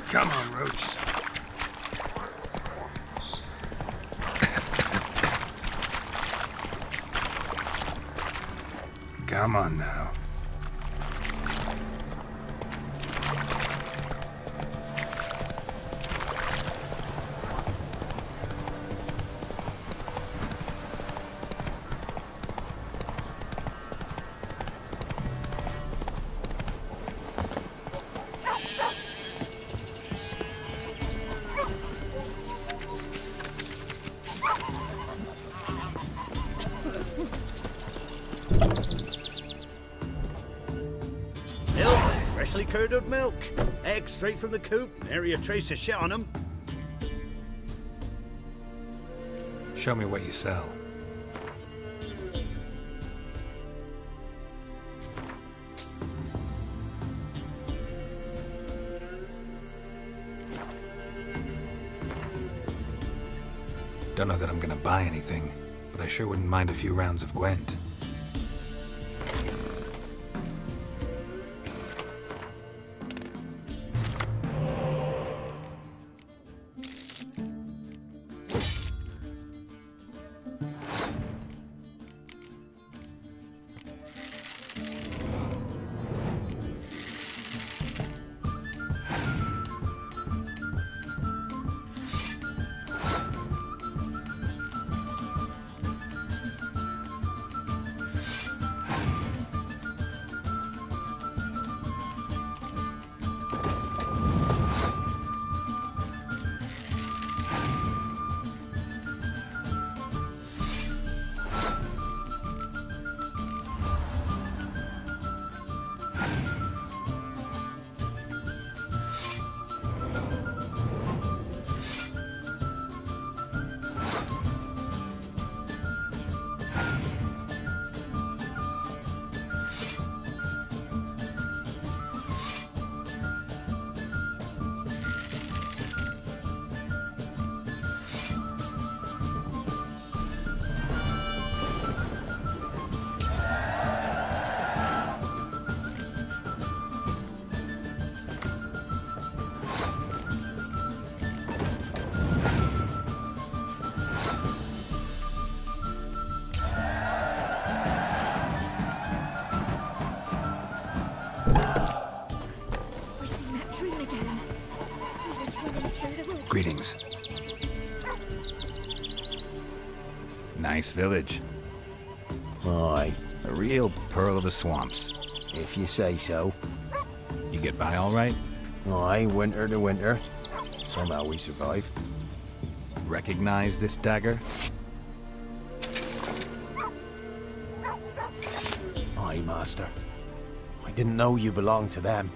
Come on, Roach. Come on now. Freshly curdled milk. Eggs straight from the coop. Nary a trace of shit on them. Show me what you sell. Don't know that I'm gonna buy anything, but I sure wouldn't mind a few rounds of Gwent. Greetings. Nice village. Aye. A real pearl of the swamps. If you say so. You get by all right? Aye, winter to winter. Somehow we survive. Recognize this dagger? Aye, master. I didn't know you belonged to them.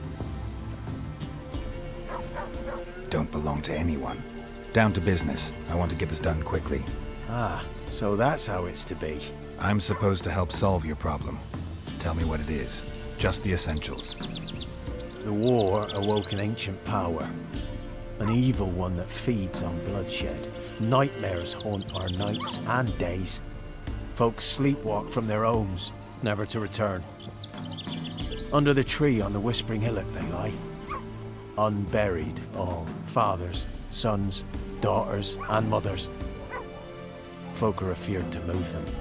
Don't belong to anyone. Down to business. I want to get this done quickly. Ah, so that's how it's to be. I'm supposed to help solve your problem. Tell me what it is. Just the essentials. The war awoke an ancient power. An evil one that feeds on bloodshed. Nightmares haunt our nights and days. Folks sleepwalk from their homes, never to return. Under the tree on the Whispering Hillock they lie. Unburied, all fathers, sons, daughters, and mothers. Folk are afeared to move them.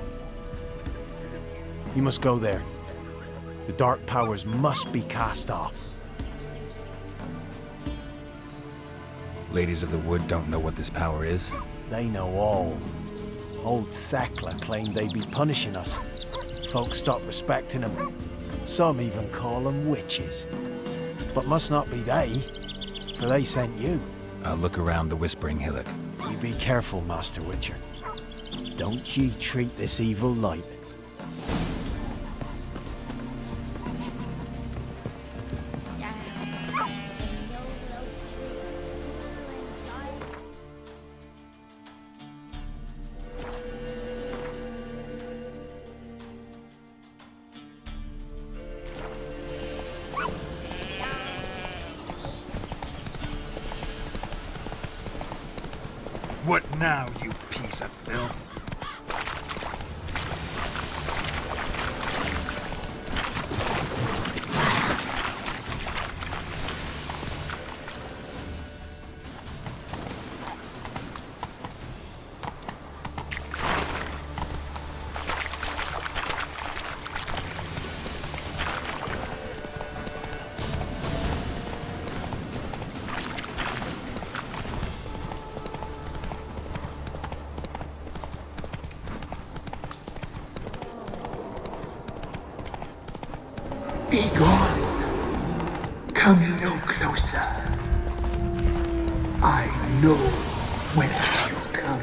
You must go there. The dark powers must be cast off. Ladies of the Wood don't know what this power is? They know all. Old Thekla claimed they'd be punishing us. Folk stopped respecting them. Some even call them witches. But must not be they, for they sent you. I'll look around the Whispering Hillock. You be careful, Master Witcher. Don't ye treat this evil light. What now, you piece of filth? Be gone. Come no closer. I know whence you come.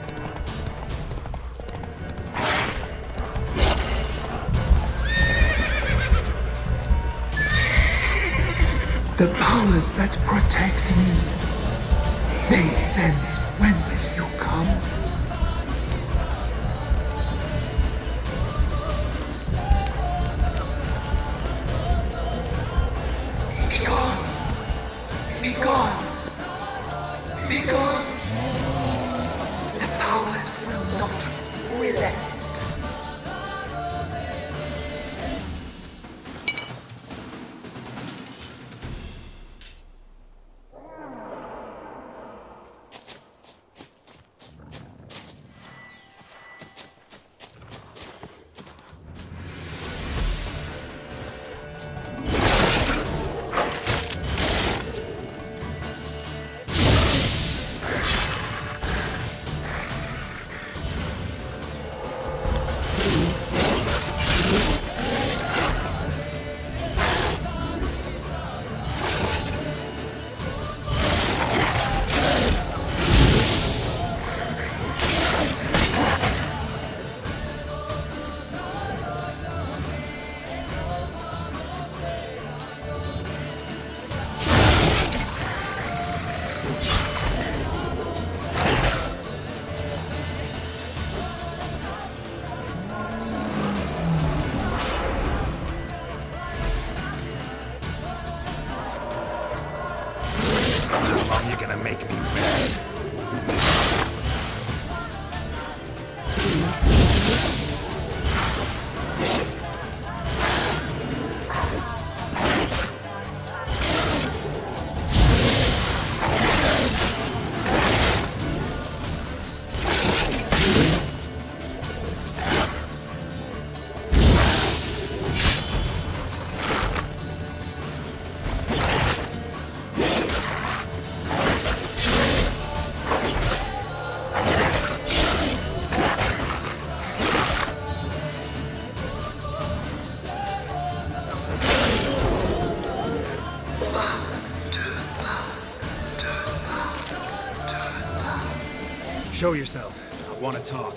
The powers that protect me, they sense whence you come. Be gone! Be gone! Be gone! The powers will not relent. Show yourself. I want to talk.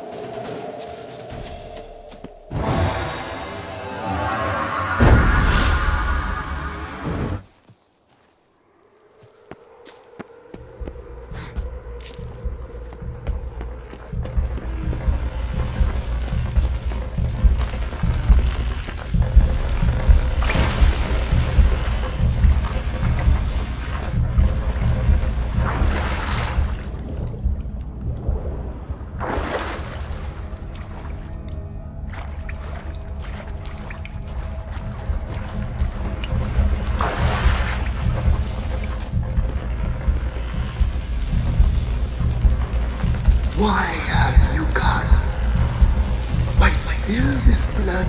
Why have you come? Why spill this blood?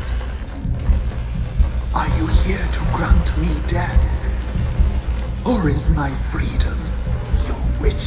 Are you here to grant me death? Or is my freedom your wish?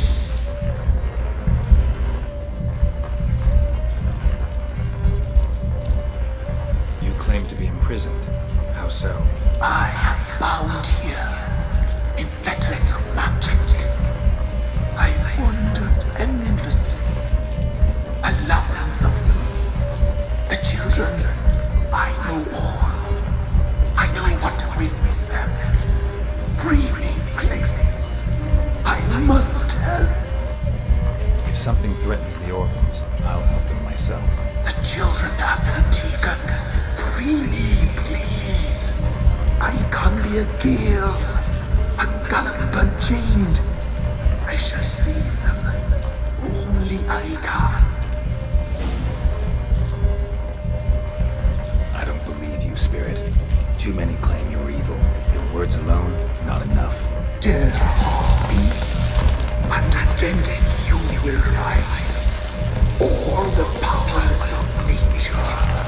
You claim to be imprisoned. How so? I am bound here in fetters of magic. I wandered endlessly, a labyrinth of thieves. The children, I know all. I know what awaits them. Free me, please. I must help. If something threatens the orphans, I'll help them myself. The children have been taken. Free me, please. I can't be a gale, a gallop unchained. I shall save them. Only I can. I don't believe you, Spirit. Too many claim you're evil. Your words alone, not enough. Dare to harm me, and against you will rise all the powers of nature.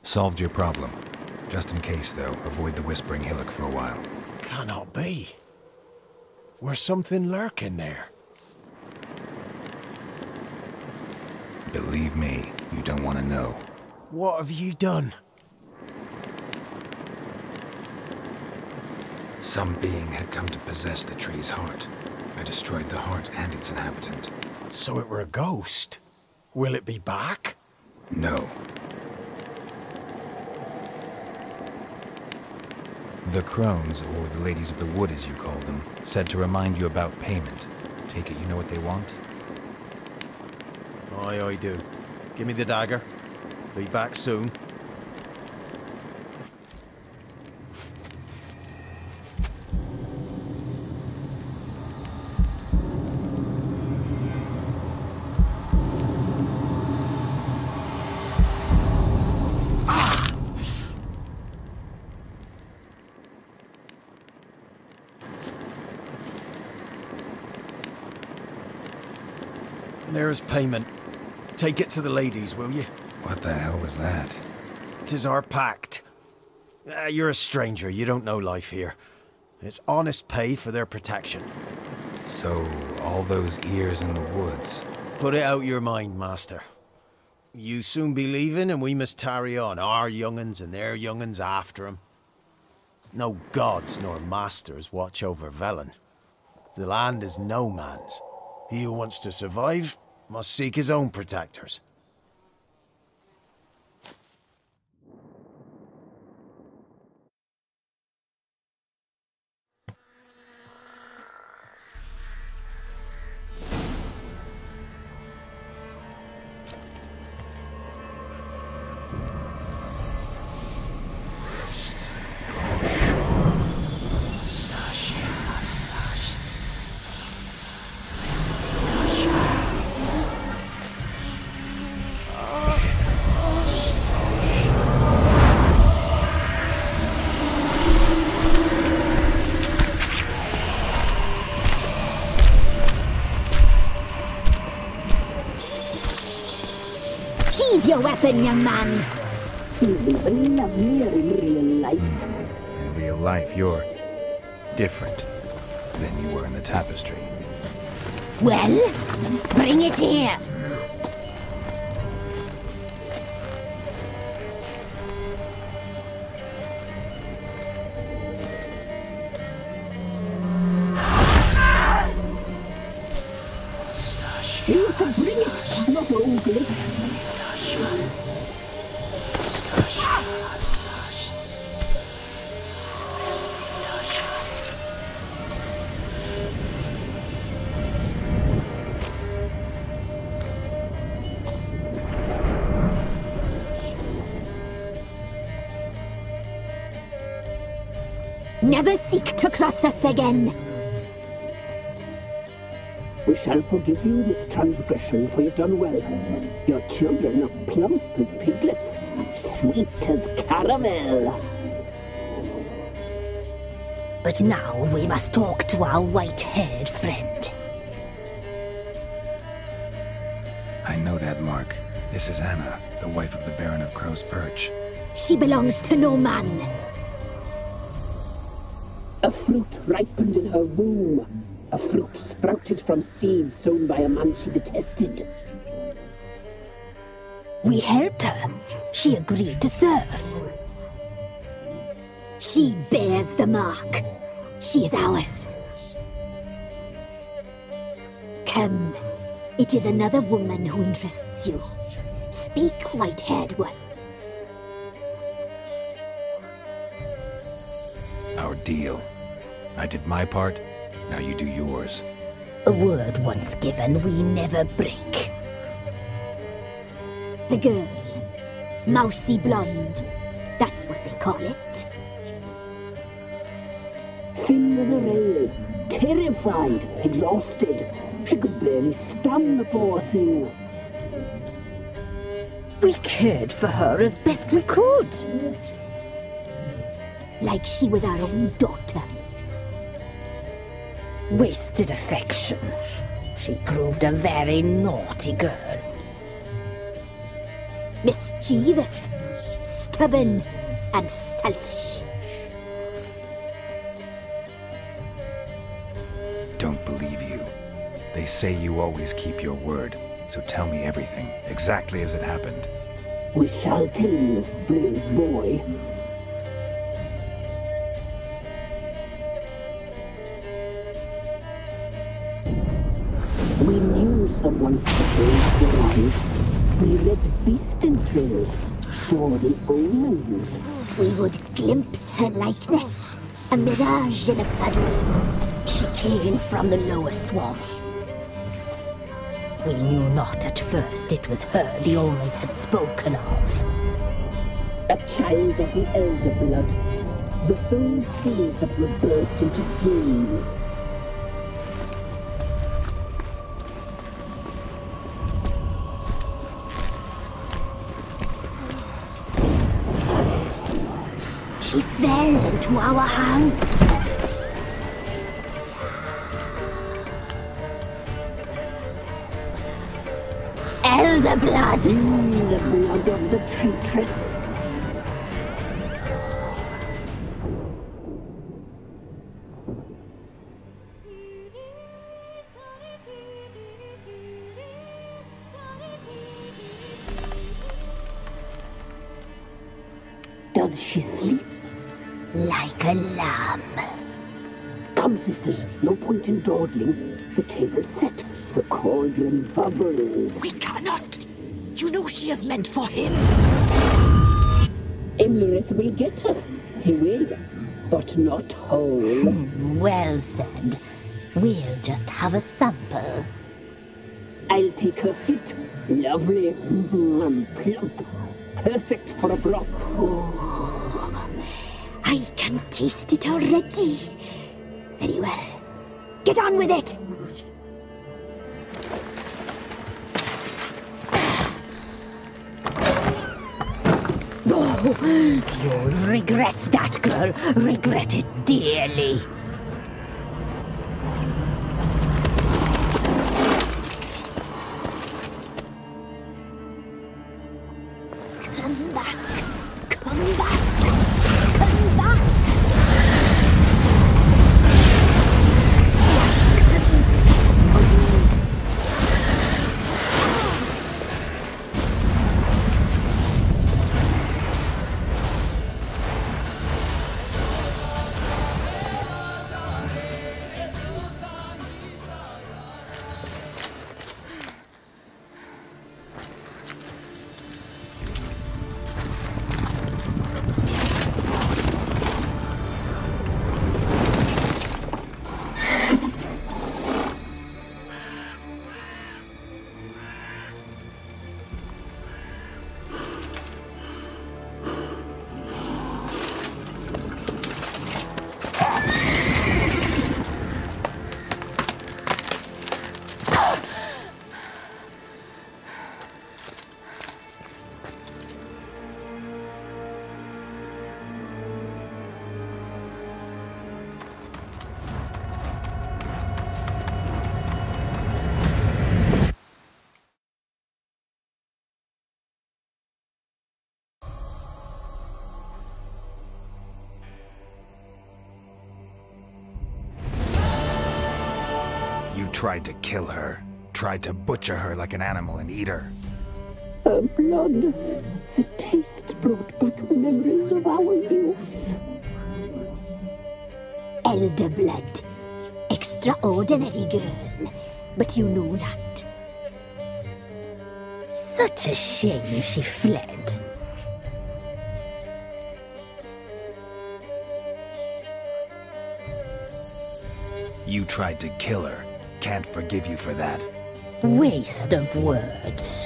Solved your problem. Just in case, though, avoid the Whispering Hillock for a while. Cannot be. Where's something lurking there? Believe me, you don't want to know. What have you done? Some being had come to possess the tree's heart. I destroyed the heart and its inhabitant. So it were a ghost. Will it be back? No. The crones, or the ladies of the wood as you call them, said to remind you about payment. Take it you know what they want? Aye, I do. Give me the dagger. Be back soon. There's payment. Take it to the ladies, will you? What the hell was that? 'Tis our pact. You're a stranger, you don't know life here. It's honest pay for their protection. So, all those ears in the woods. Put it out your mind, master. You soon be leaving and we must tarry on, our young'uns and their young'uns after 'em. No gods nor masters watch over Velen. The land is no man's. He who wants to survive must seek his own protectors. Sheathe your weapon, young man. He's even lovelier in real life. In real life, you're different than you were in the tapestry. Well, bring it here. You can bring it, not ugly. Never seek to cross us again. We shall forgive you this transgression, for you've done well. Your children are plump as piglets, sweet as caramel. But now we must talk to our white-haired friend. I know that mark. This is Anna, the wife of the Baron of Crow's Perch. She belongs to no man. A fruit ripened in her womb. A fruit sprouted from seeds sown by a man she detested. We helped her. She agreed to serve. She bears the mark. She is ours. Come. It is another woman who interests you. Speak, white-haired one. Our deal. I did my part, now you do yours. A word once given, we never break. The girl. Mousy blonde. That's what they call it. Thin as a rail, terrified, exhausted. She could barely stand, the poor thing. We cared for her as best we could. Like she was our own daughter. Wasted affection. She proved a very naughty girl. Mischievous. stubborn and selfish. Don't believe you. They say you always keep your word, so tell me everything, exactly as it happened. We shall tell you, brave boy. We knew someone supposed to arrive. We read beast entrails, saw the omens. We would glimpse her likeness, a mirage in a puddle. She came from the lower swarm. We knew not at first it was her the omens had spoken of. A child of the elder blood. The soul seeds that will burst into flame. She fell into our hands. Elder blood! The blood of the traitress. Does she sleep? Like a lamb. Come, sisters, no point in dawdling. The table's set. The cauldron bubbles. We cannot! You know she is meant for him! Imlerith will get her. He will, but not whole. Well said. We'll just have a sample. I'll take her feet. Lovely. Plump. Perfect for a broth. I can taste it already. Very well. Get on with it! You'll regret that, girl. Regret it dearly. Come back. Come back. Come back. Tried to kill her. Tried to butcher her like an animal and eat her. Her blood. The taste brought back memories of our youth. Elder blood. Extraordinary girl. But you know that. Such a shame she fled. You tried to kill her. Can't forgive you for that. Waste of words.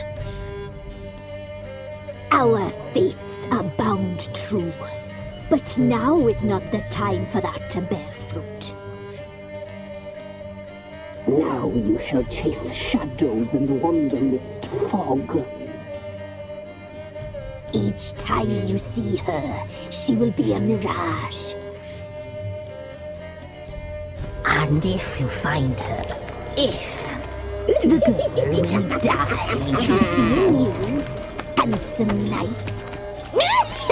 Our fates are bound true. But now is not the time for that to bear fruit. Now you shall chase shadows and wander midst fog. Each time you see her, she will be a mirage. And if you find her, the girl will die. Seeing you, handsome knight.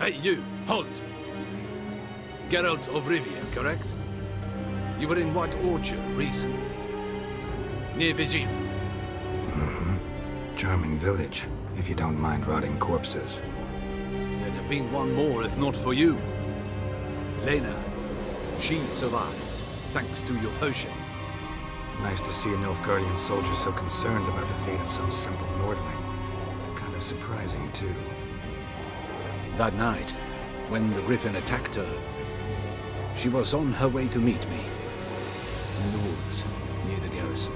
Hey, you! Halt! Geralt of Rivia, correct? You were in White Orchard recently. Near Vesemir. Mm-hmm. Charming village, if you don't mind rotting corpses. There'd have been one more if not for you. Lena. She survived, thanks to your potion. Nice to see an Nilfgaardian soldier so concerned about the fate of some simple Nordling. Kind of surprising, too. That night, when the Griffin attacked her, she was on her way to meet me. In the woods, near the garrison.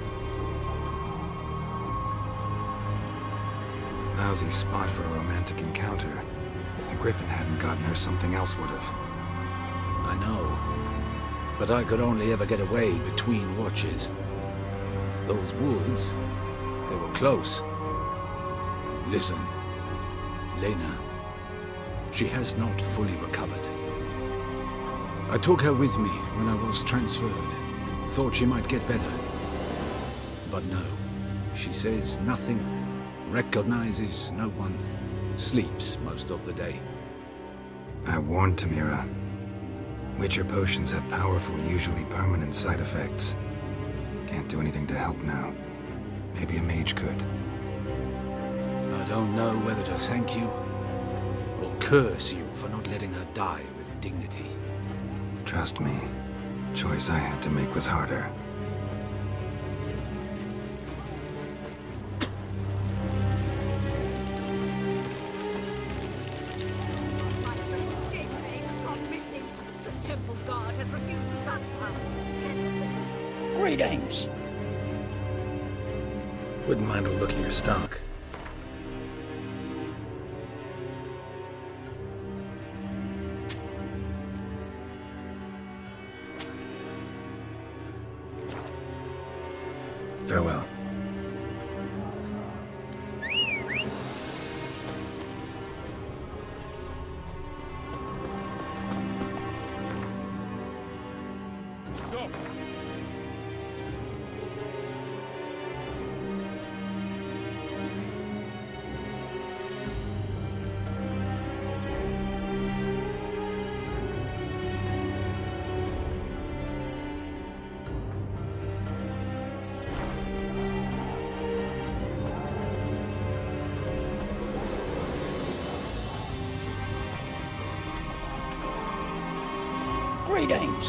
Lousy spot for a romantic encounter. If the Griffin hadn't gotten her, something else would have. I know. But I could only ever get away between watches. Those woods, they were close. Listen, Lena, she has not fully recovered. I took her with me when I was transferred. Thought she might get better. But no, she says nothing, recognizes no one, sleeps most of the day. I warned Tamira. Witcher potions have powerful, usually permanent side effects. Can't do anything to help now. Maybe a mage could. I don't know whether to thank you or curse you for not letting her die with dignity. Trust me, the choice I had to make was harder. Greetings. Wouldn't mind a look at your stock. Farewell. Stop! Greetings.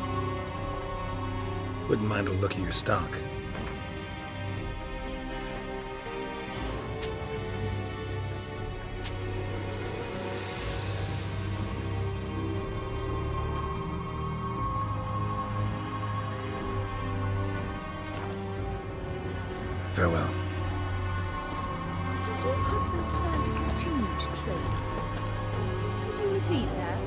Wouldn't mind a look at your stock. Farewell. Does your husband plan to continue to trade? Could you repeat that?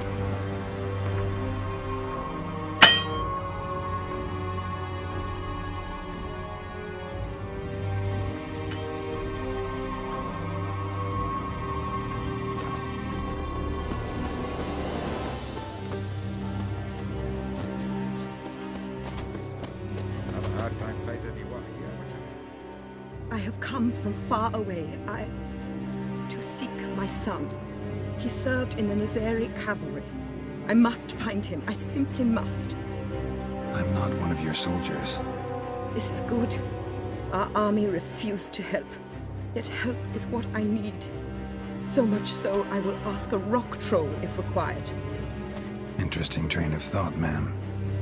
I have come from far away, to seek my son. He served in the Nazari cavalry. I must find him. I simply must. I'm not one of your soldiers. This is good. Our army refused to help. Yet help is what I need. So much so, I will ask a rock troll if required. Interesting train of thought, ma'am.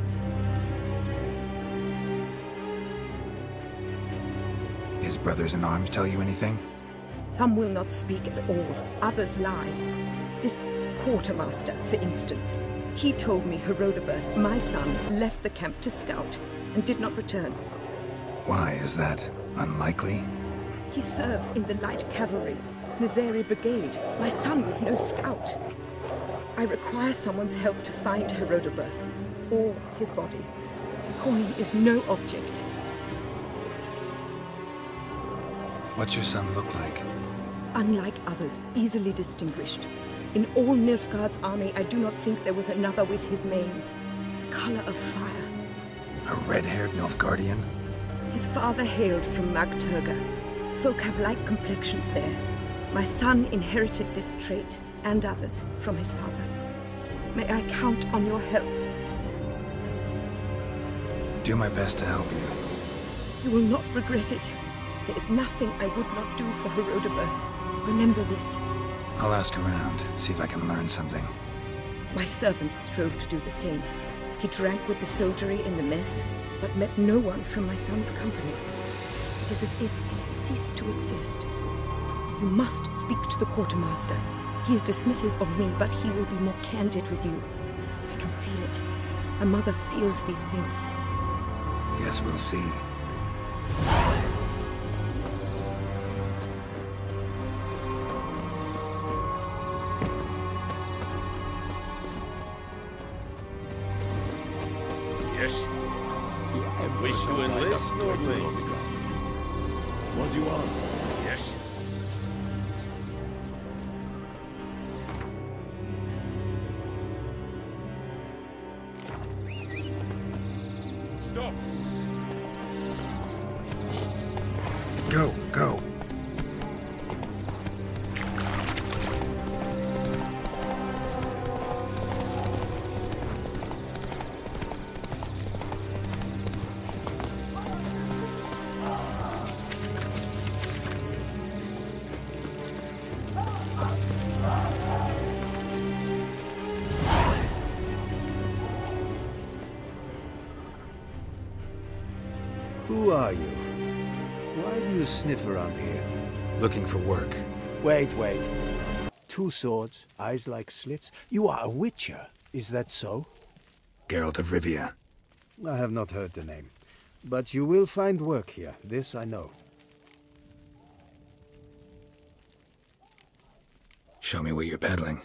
His brothers-in-arms tell you anything? Some will not speak at all. Others lie. This quartermaster, for instance. He told me Herodoberth, my son, left the camp to scout and did not return. Why is that? Unlikely? He serves in the light cavalry, Nazari brigade. My son was no scout. I require someone's help to find Herodoberth, or his body. Coin is no object. What's your son look like? Unlike others, easily distinguished. In all Nilfgaard's army, I do not think there was another with his mane. The color of fire. A red-haired Nilfgaardian? His father hailed from Magturga. Folk have light complexions there. My son inherited this trait, and others, from his father. May I count on your help? Do my best to help you. You will not regret it. There is nothing I would not do for Herodoberth. Remember this. I'll ask around, see if I can learn something. My servant strove to do the same. He drank with the soldiery in the mess, but met no one from my son's company. It is as if it has ceased to exist. You must speak to the quartermaster. He is dismissive of me, but he will be more candid with you. I can feel it. A mother feels these things. Guess we'll see. Yes? Wish to enlist, Nordway? What do you want? Yes. Stop! Go, go! Who are you? Why do you sniff around here? Looking for work. Wait. Two swords, eyes like slits. You are a witcher, is that so? Geralt of Rivia. I have not heard the name. But you will find work here, this I know. Show me what you're peddling.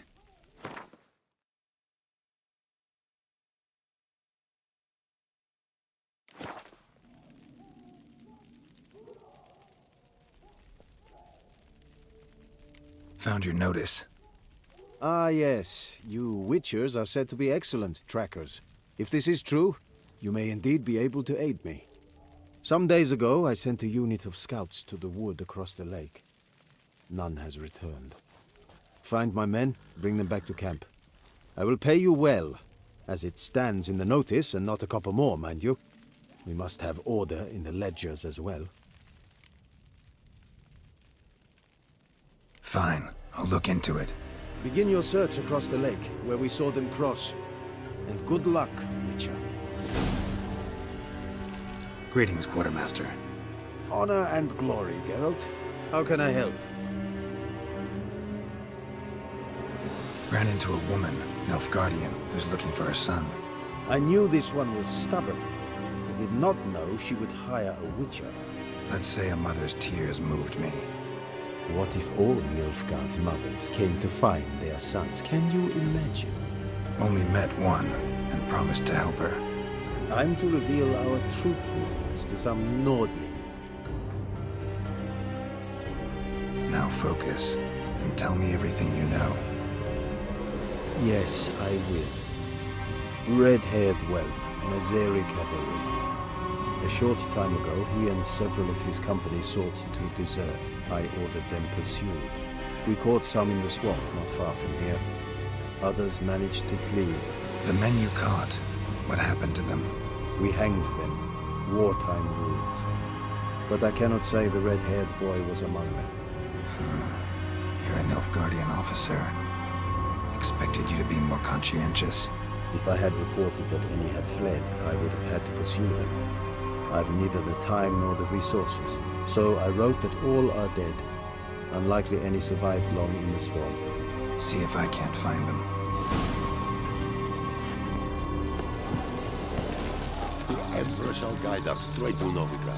Found your notice. Ah, yes. You Witchers are said to be excellent trackers. If this is true, you may indeed be able to aid me. Some days ago, I sent a unit of scouts to the wood across the lake. None has returned. Find my men, bring them back to camp. I will pay you well, as it stands in the notice, and not a copper more, mind you. We must have order in the ledgers as well. Fine. I'll look into it. Begin your search across the lake, where we saw them cross. And good luck, Witcher. Greetings, Quartermaster. Honor and glory, Geralt. How can I help? Ran into a woman, Nilfgaardian, who's looking for her son. I knew this one was stubborn. I did not know she would hire a Witcher. Let's say a mother's tears moved me. What if all Nilfgaard's mothers came to find their sons? Can you imagine? Only met one, and promised to help her. I'm to reveal our troop movements to some Nordling. Now focus, and tell me everything you know. Yes, I will. Red-haired whelp, Nazeri cavalry. A short time ago, he and several of his company sought to desert. I ordered them pursued. We caught some in the swamp, not far from here. Others managed to flee. The men you caught, what happened to them? We hanged them. Wartime rules. But I cannot say the red-haired boy was among them. You're a Nilfgaardian officer. Expected you to be more conscientious. If I had reported that any had fled, I would have had to pursue them. I've neither the time nor the resources, so I wrote that all are dead. Unlikely any survived long in the swamp. See if I can't find them. The Emperor shall guide us straight to Novigrad.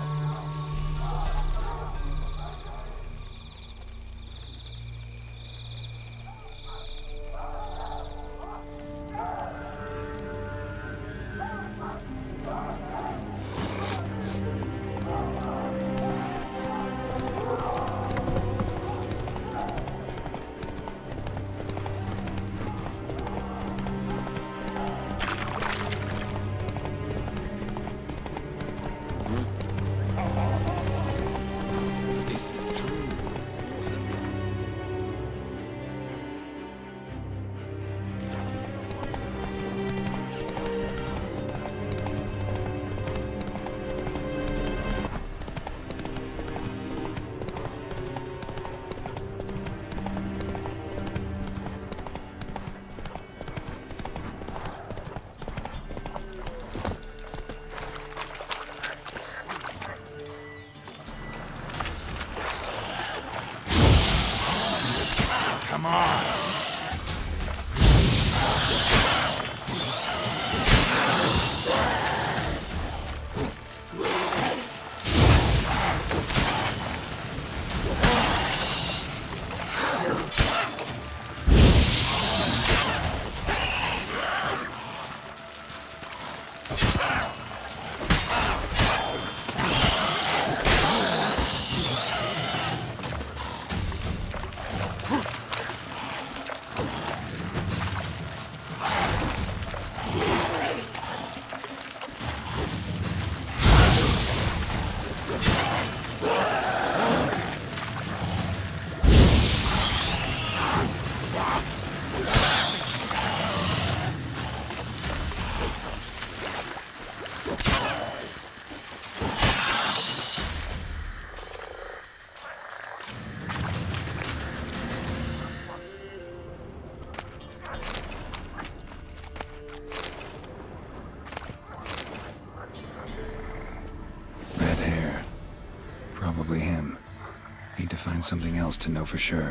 Probably him. Need to find something else to know for sure.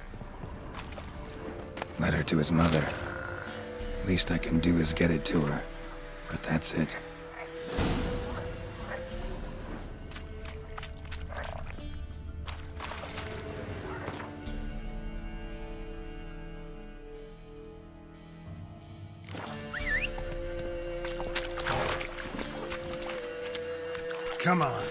Letter to his mother. Least I can do is get it to her. But that's it. Come on.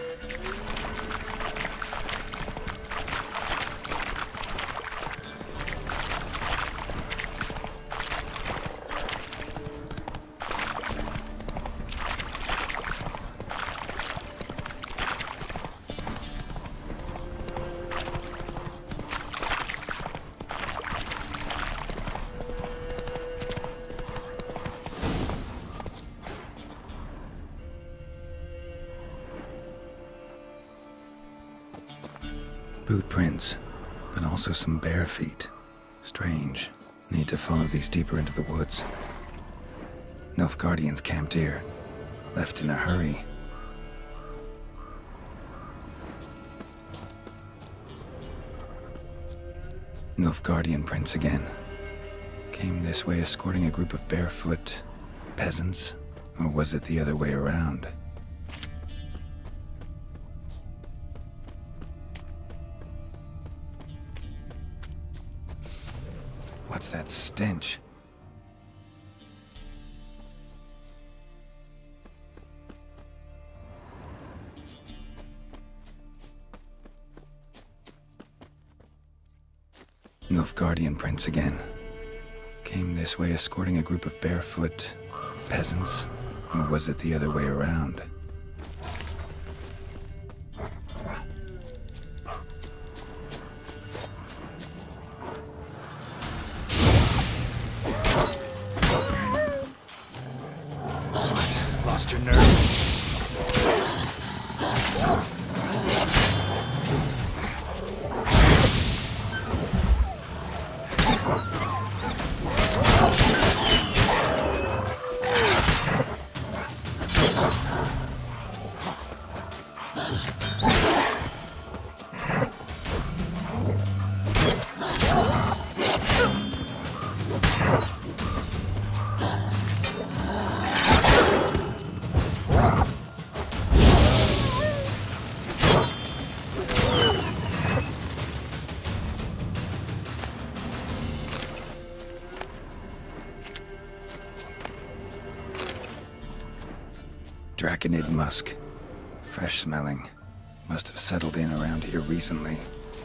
Boot prints, but also some bare feet. Strange. Need to follow these deeper into the woods. Nilfgaardians camped here. Left in a hurry. Nilfgaardian prints again. Came this way escorting a group of barefoot peasants, or was it the other way around? What's that stench? Nilfgaardian prints again. Came this way escorting a group of barefoot peasants, or was it the other way around? Lost your nerve. Draconid musk. Fresh smelling. Must have settled in around here recently.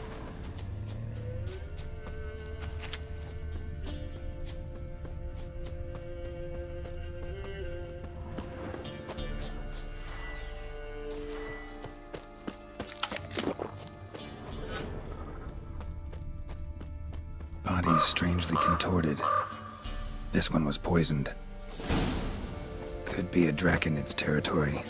Bodies strangely contorted. This one was poisoned. Could be a Draconid's territory.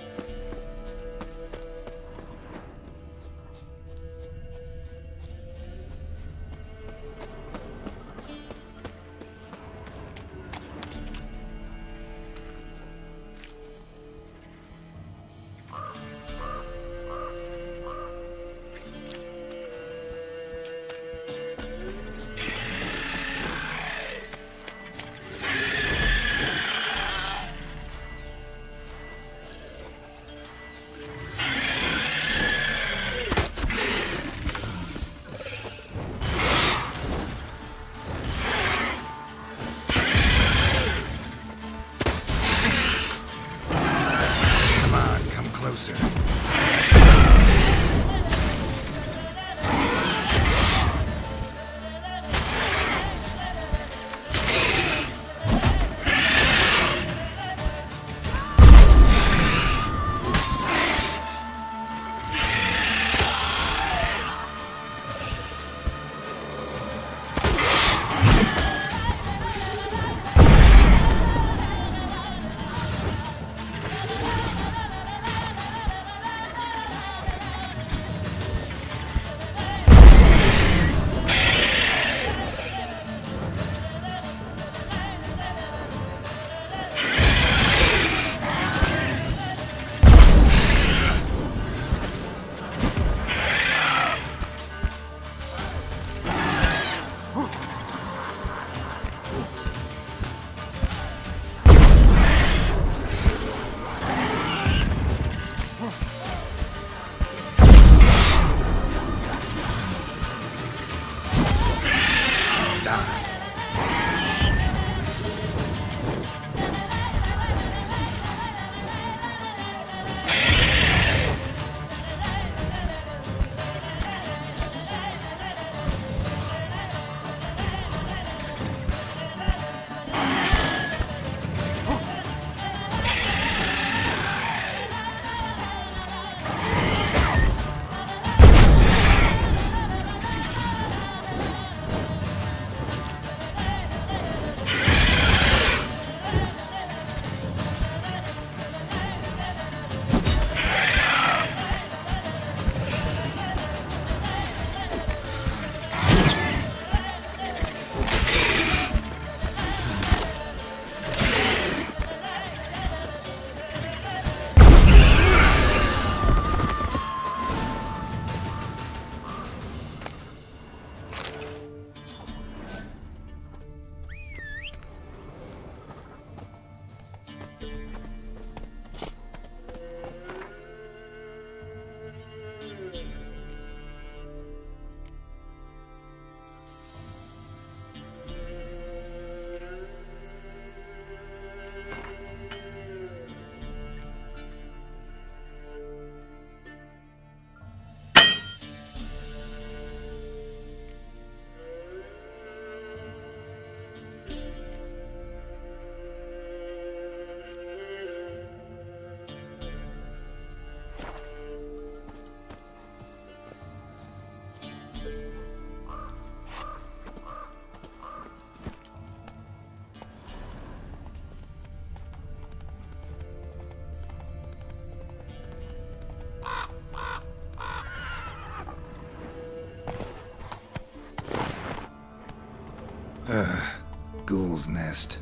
owl's nest.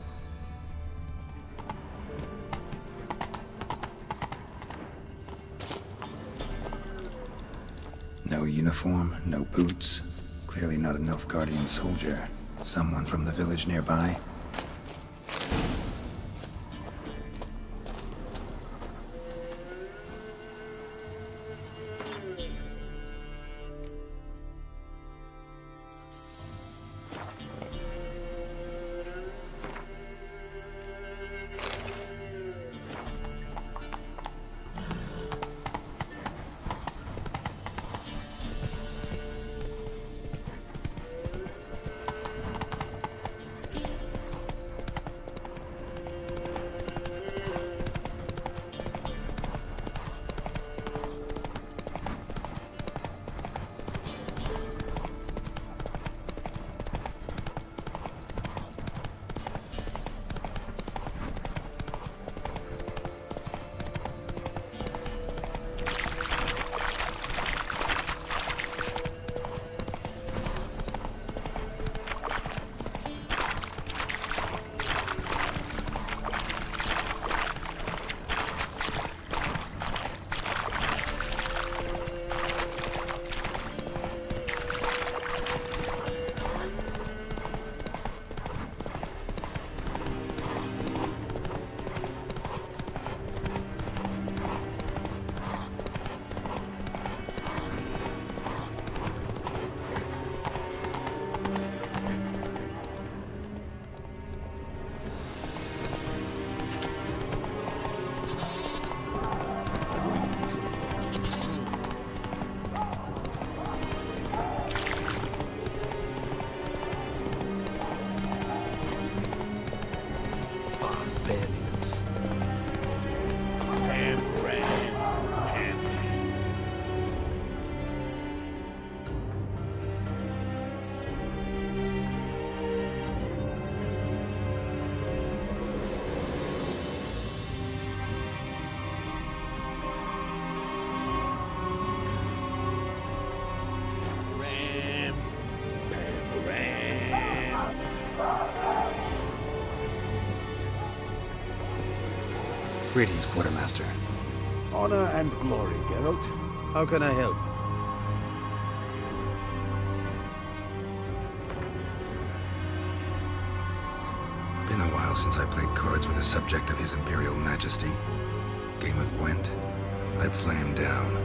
No uniform, no boots. Clearly not an Nilfgaardian soldier. Someone from the village nearby. Greetings, Quartermaster. Honor and glory, Geralt. How can I help? Been a while since I played cards with a subject of His Imperial Majesty. Game of Gwent. Let's lay him down.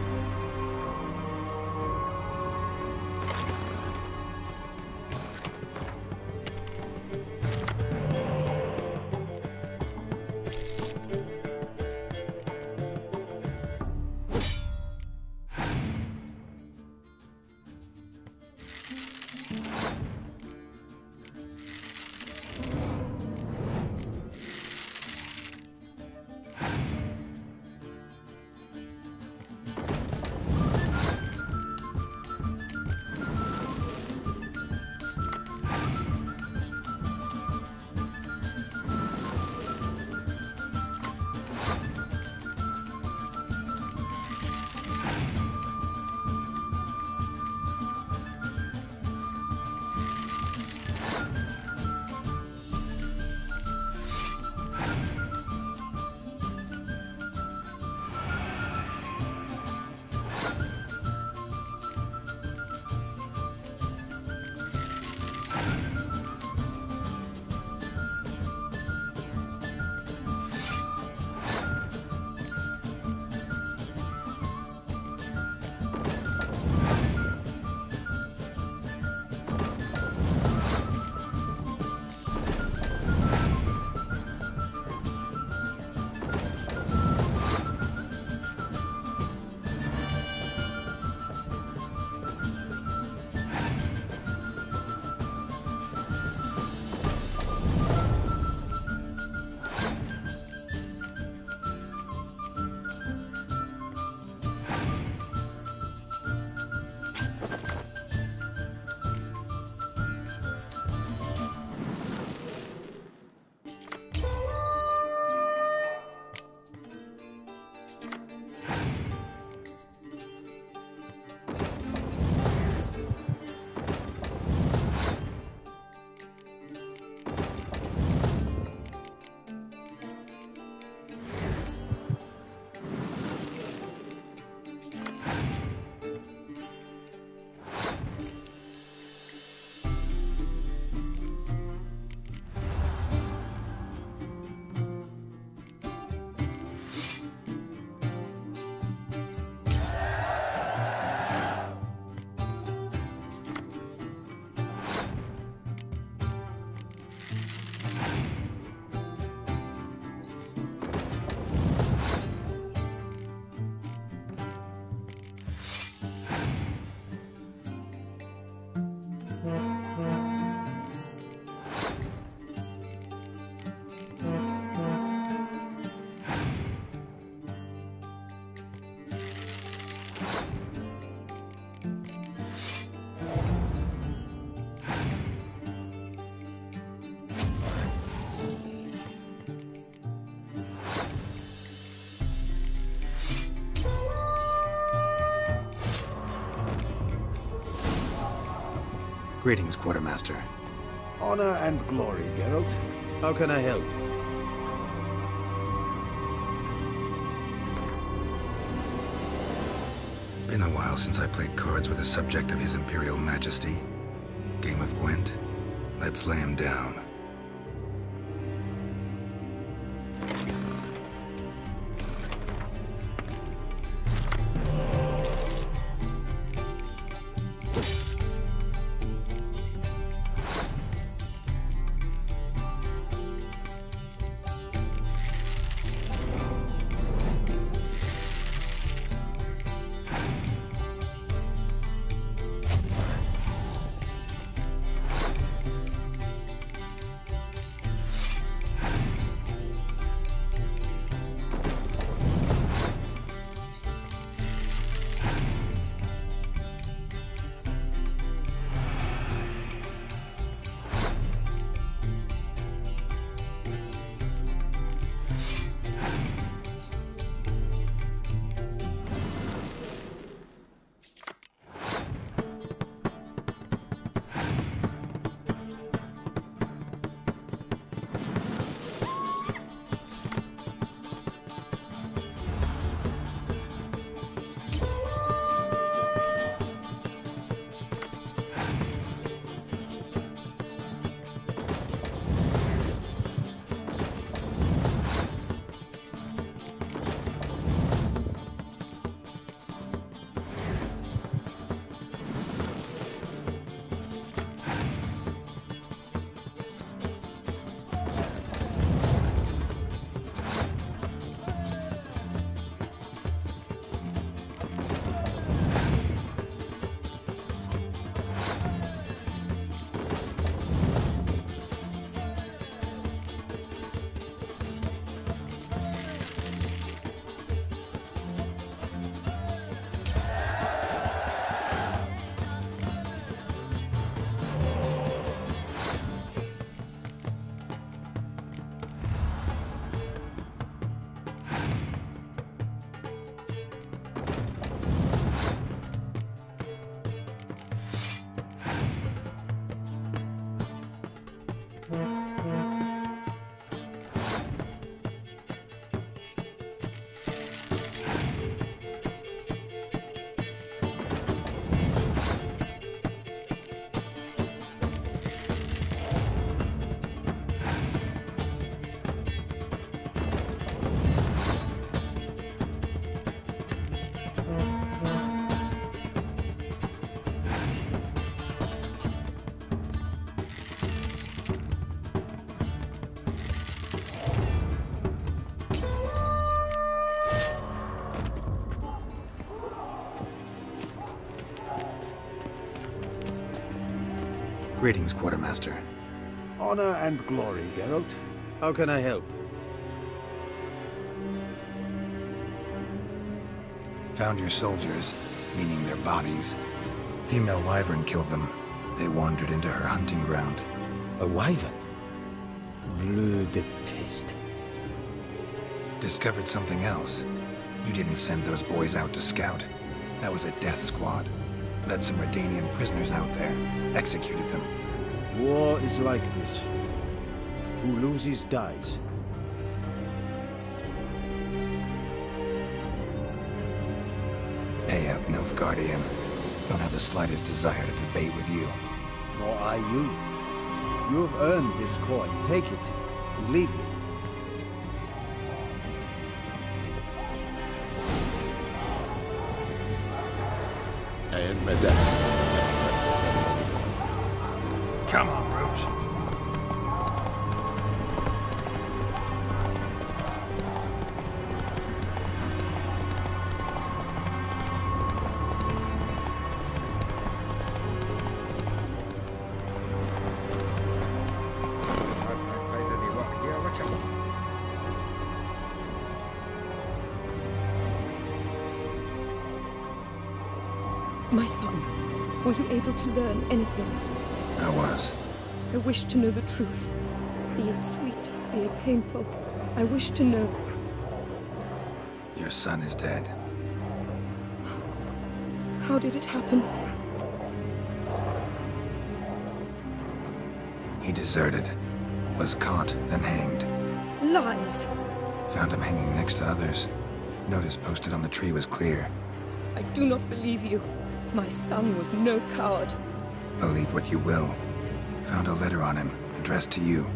Greetings, Quartermaster. Honor and glory, Geralt. How can I help? Been a while since I played cards with a subject of His Imperial Majesty. Game of Gwent. Let's lay him down. Greetings, Quartermaster. Honor and glory, Geralt. How can I help? Found your soldiers, meaning their bodies. Female wyvern killed them. They wandered into her hunting ground. A wyvern? Bleu de peste. Discovered something else. You didn't send those boys out to scout. That was a death squad. Led some Redanian prisoners out there. Executed them. War is like this. Who loses dies. Hey up, Nilfgaardian. Don't have the slightest desire to debate with you. Nor I you. You have earned this coin. Take it, and leave me. And Madame. Come on, Roach. My son, were you able to learn anything? I was. I wish to know the truth. Be it sweet, be it painful. I wish to know. Your son is dead. How did it happen? He deserted. Was caught and hanged. Lies! Found him hanging next to others. Notice posted on the tree was clear. I do not believe you. My son was no coward. Believe what you will. Found a letter on him, addressed to you.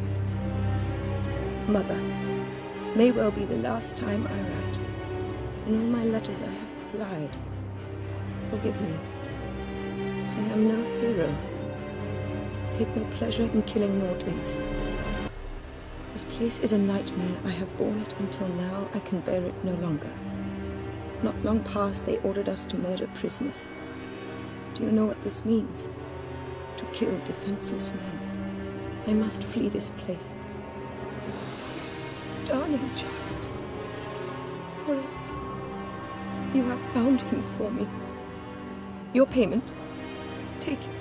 Mother, this may well be the last time I write. In all my letters I have lied. Forgive me. I am no hero. I take no pleasure in killing Nordlings. This place is a nightmare. I have borne it until now. I can bear it no longer. Not long past, they ordered us to murder prisoners. Do you know what this means? To kill defenseless men. I must flee this place. Darling child, forever. You have found him for me. Your payment, take it.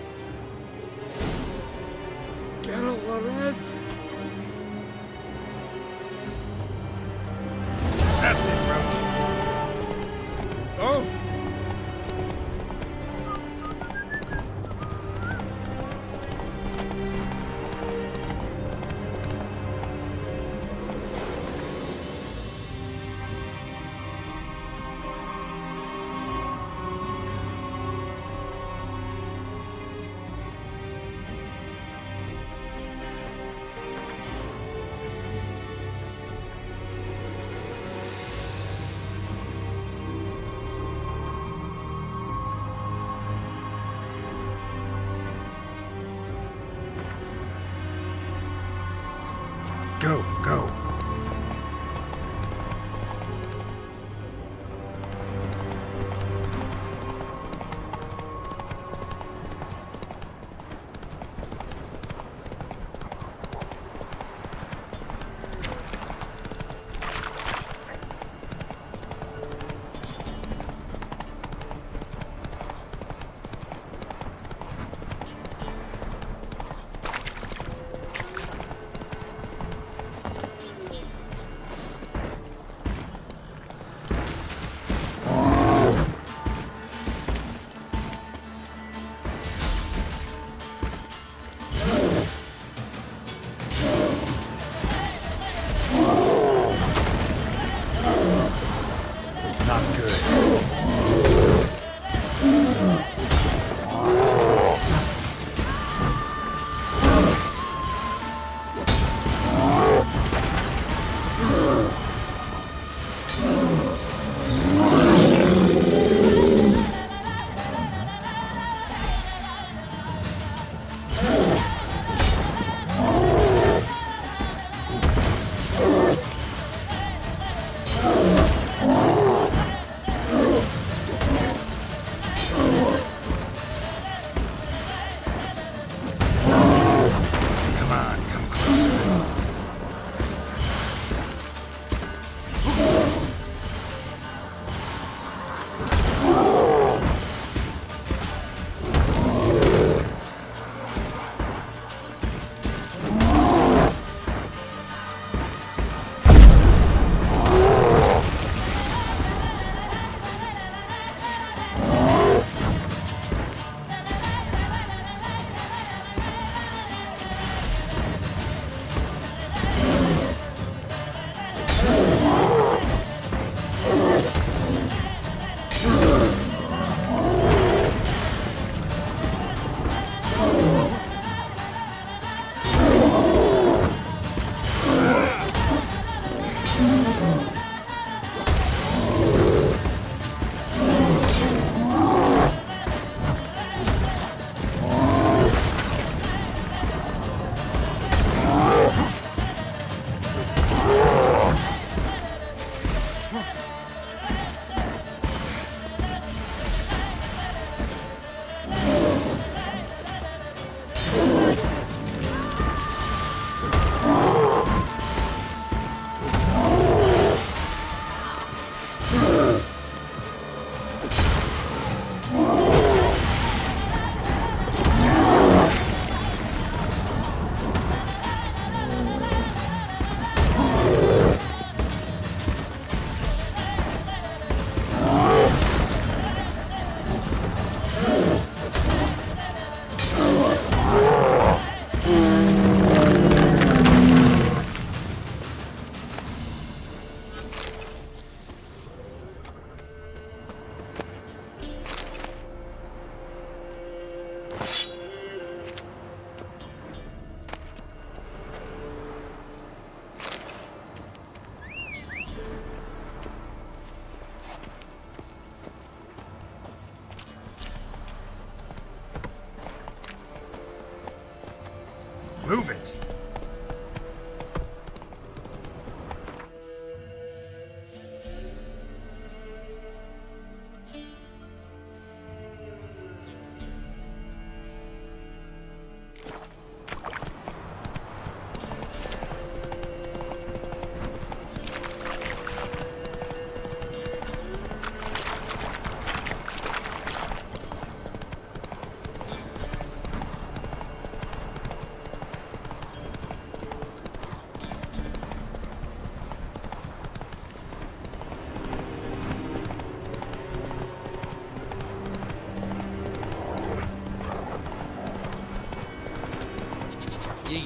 Gerlat, That's it, Roach. Oh! Go, go.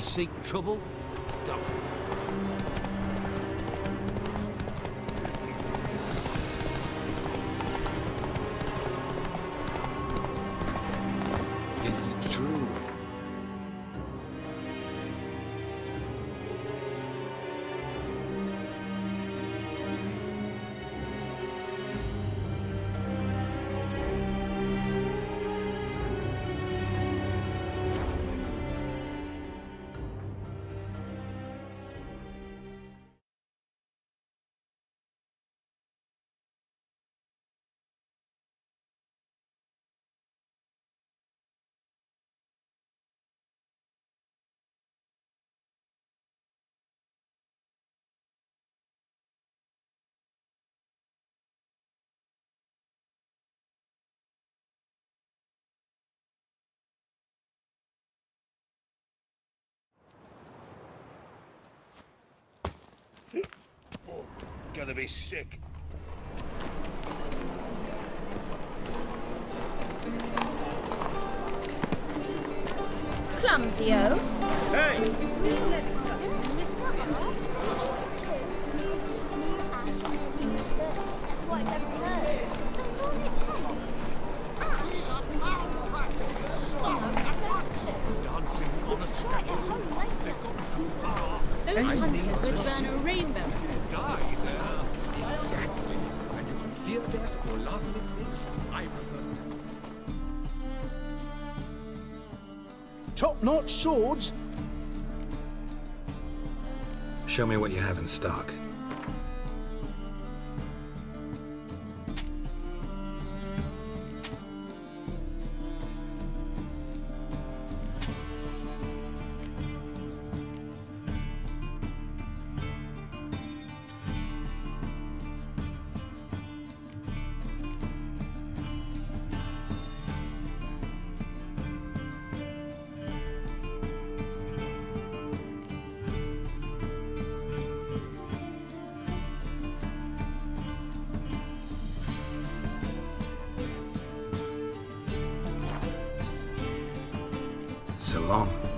seek trouble? Go. Is it true? Oh, gonna be sick. Clumsy oaf. Hey! Letting such miscreants. That's what I never heard. That's all it takes. Dancing on a scaffold. They've gone too far. Those hunters would burn a rainbow. Die there. Exactly. And you can fear death or laugh in its face. I prefer Top-notch swords? Show me what you have in stock. So long.